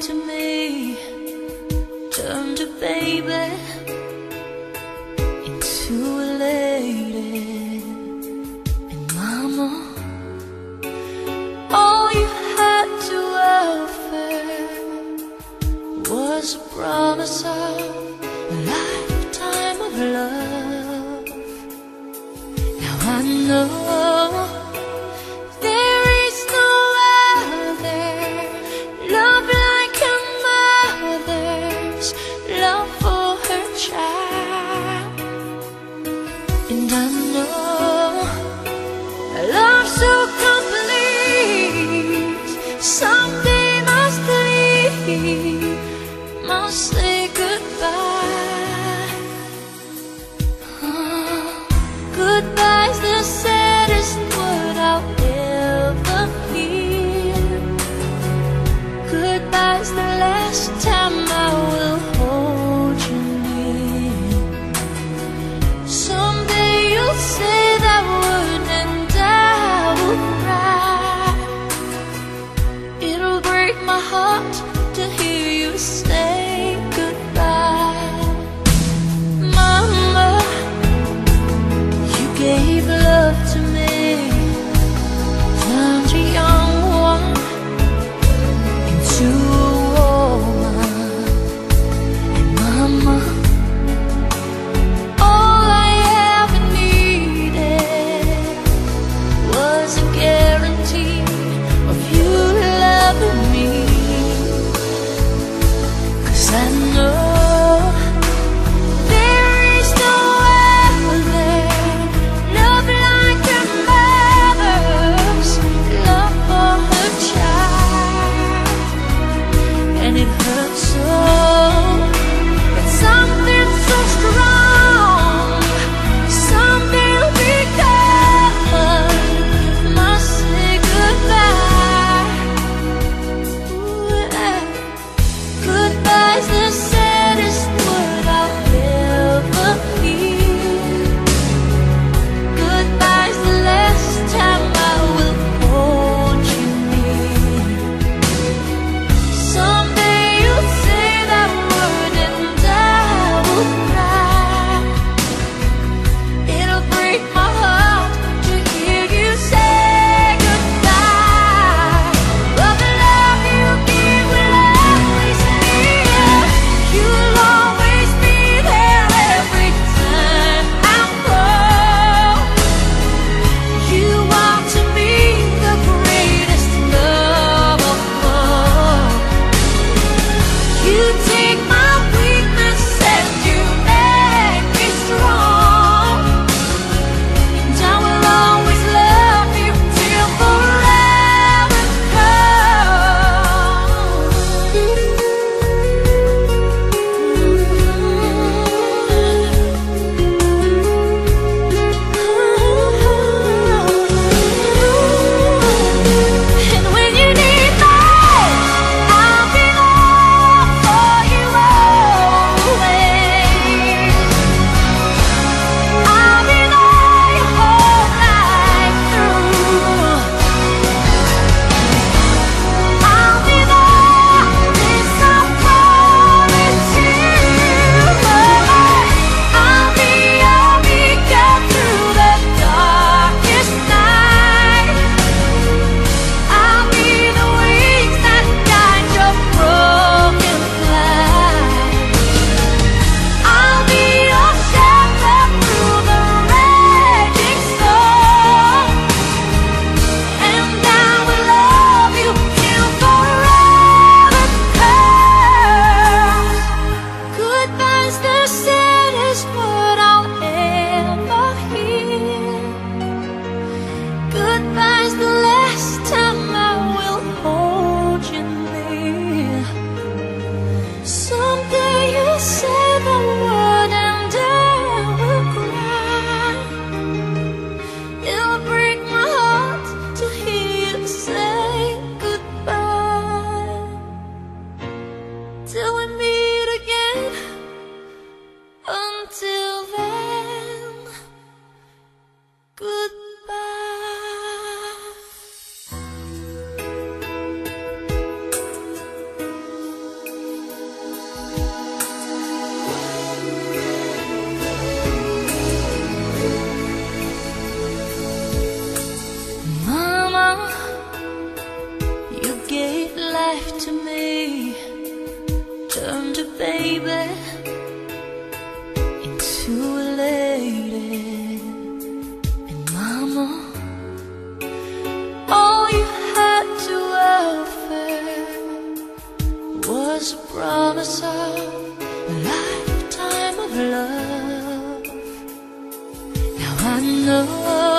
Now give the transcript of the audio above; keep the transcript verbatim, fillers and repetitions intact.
to me turned a baby into a lady. And mama, all you had to offer was a promise of a lifetime of love. Now I know there is no other love like a mother's love for her child. And I know a love so complete someday must leave, must say goodbye. Oh, goodbye's the saddest word I'll ever hear. Goodbye's the last time I will hold you near. Someday you'll say that word and I will cry. It'll break my heart to hear you say goodbye. Mama, you gave love to me, turned a young one into a woman. And mama, all I ever needed was a guarantee of you loving me. life to me, turned a baby into a lady. And mama, all you had to offer was a promise of a lifetime of love. Now I know